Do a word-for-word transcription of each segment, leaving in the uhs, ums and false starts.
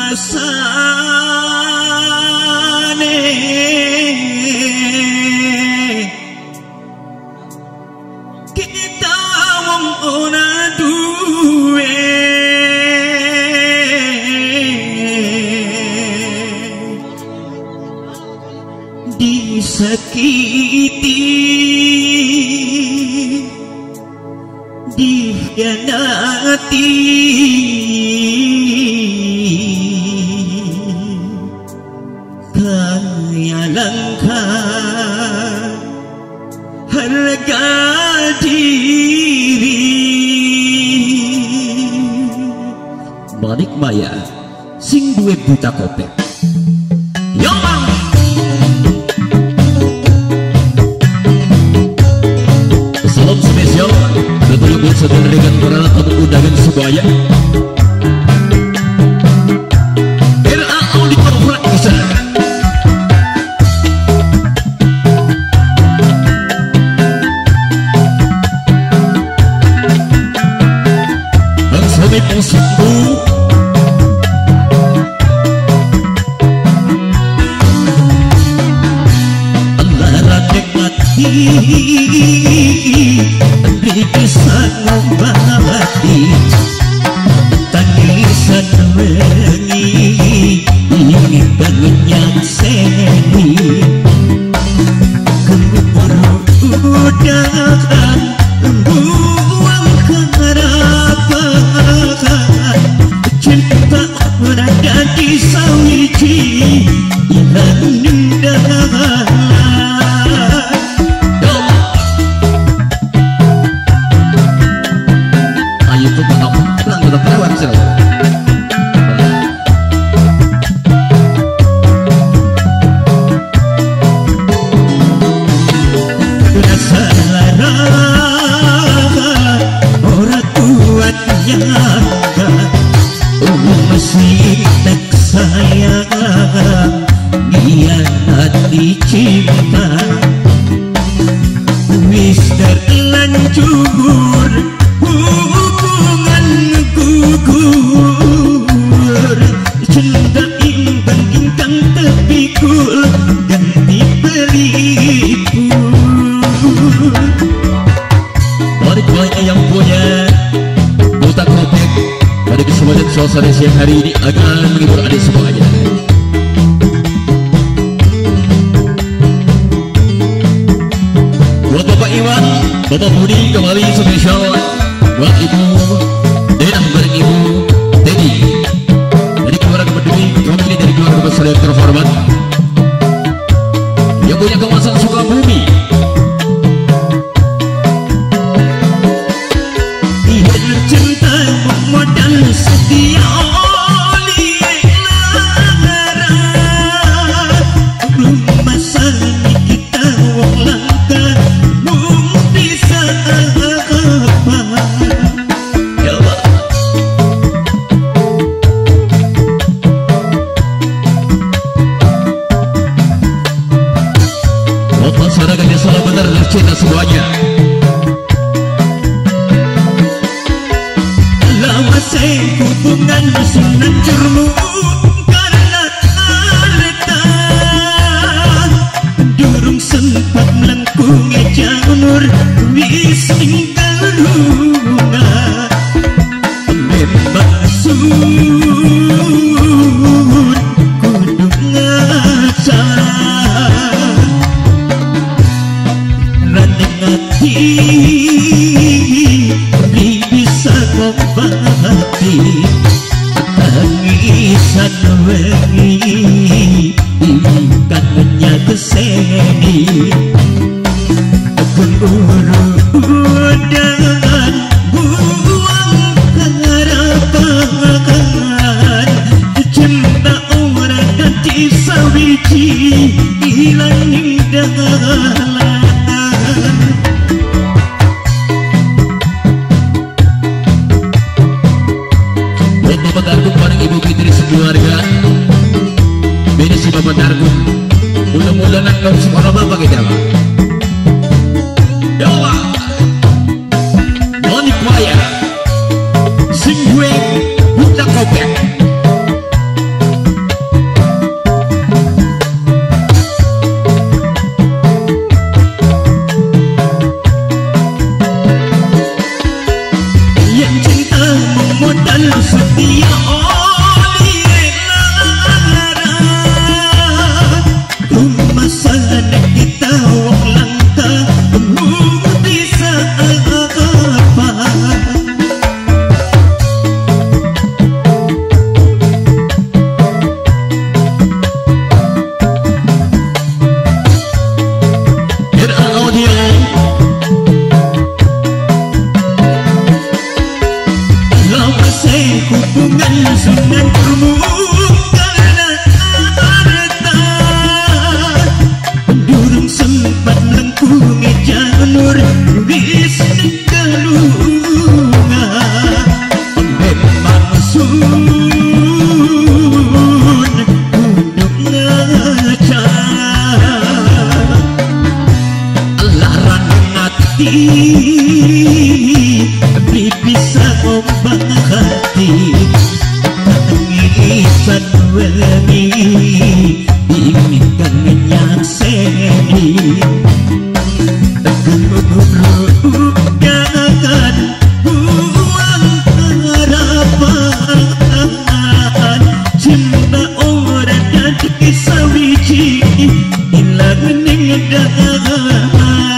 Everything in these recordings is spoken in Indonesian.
masane kita wong ora duwe disakiti dikhianati kaya langka harga diri. Balik Maya sing duwe buta kopek yo bang. Salam spesial tentunya buat saudara dengan para tamu undangan semuanya. R A Audio Production. Bang Sobi Posku Allah radek mati bisa ngobati tangisan wengi ini bangunnya seni kemurung udahan buang keharapan cinta berada di sawiji ilang nindahan. Cinta wis terlanjur hubungan gugur cinta imbang ingkang terpikul dan dibelipur. Balik banyak yang punya buta kopek pada kesempatan suasana siang hari ini akan menghibur adik semuanya. Iwan, Bapak Budi kembali spesial buat Ibu Denah bareng Ibu Teddy dari keluarga Peduli, famili dari keluarga besar yang terhormat yang punya kawasan Sukabumi. Ihar cinta modal setia cinta semuanya. Lama saya hubungan sunan jurmu karena aleta durung sempat melengkung janur wis tinggal lunga memang sun kudu ngaca beli bisa ngobati tangisan wengi kan menyatu seni kemuru dan buang harapan cinta orang dan disawiji hilang indah. Bapak Targum bareng Ibu Fitri sekeluarga beda si Bapak Targum mudah-mudahan kau semua bapak kita Pak Dewa Balik Maya sing gue buta kopek setia oli lara kumasa kita wong langka bisa apa hubungan sungan permukaan harta pendurung sempat melengkungi jalur bisnis galunga memang sun untuk ngaca larang hati beli bisa ombak hati tangisan wengi inginkan minyak seni jangan buang harapan cinta orang dan kisah wiji hilang meninggalkan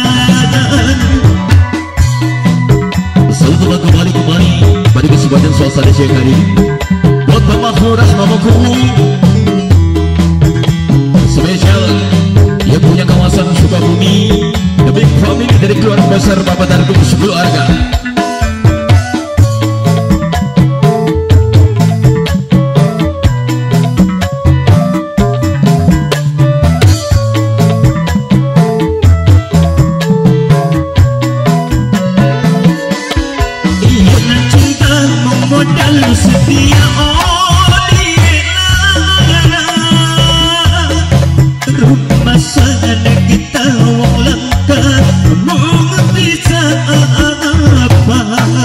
Saudara kembali kembali pada kesempatan suasana siang hari buat Bapak Hurah Mamaku spesial yang punya kawasan Sukabumi, the big family dari keluarga besar Bapak Darkum sekeluarga. Modal setia oli lara rumah sana kita wong langka mau bisa apa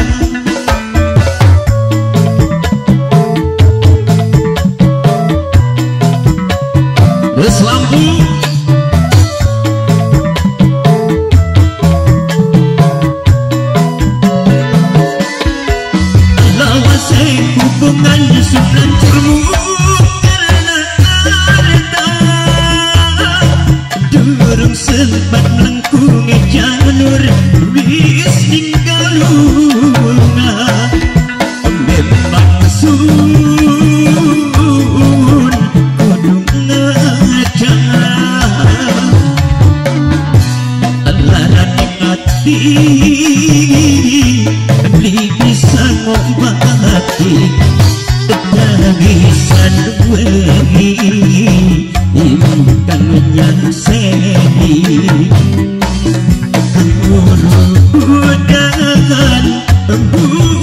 Lampu hubungan sunan permukaan harta durung sempat melengkungi jalur bisnis galunga memang sun kudung ngaca larang hati beli bisa ngombak hati tangisan wengi inginkan minyak seni udangan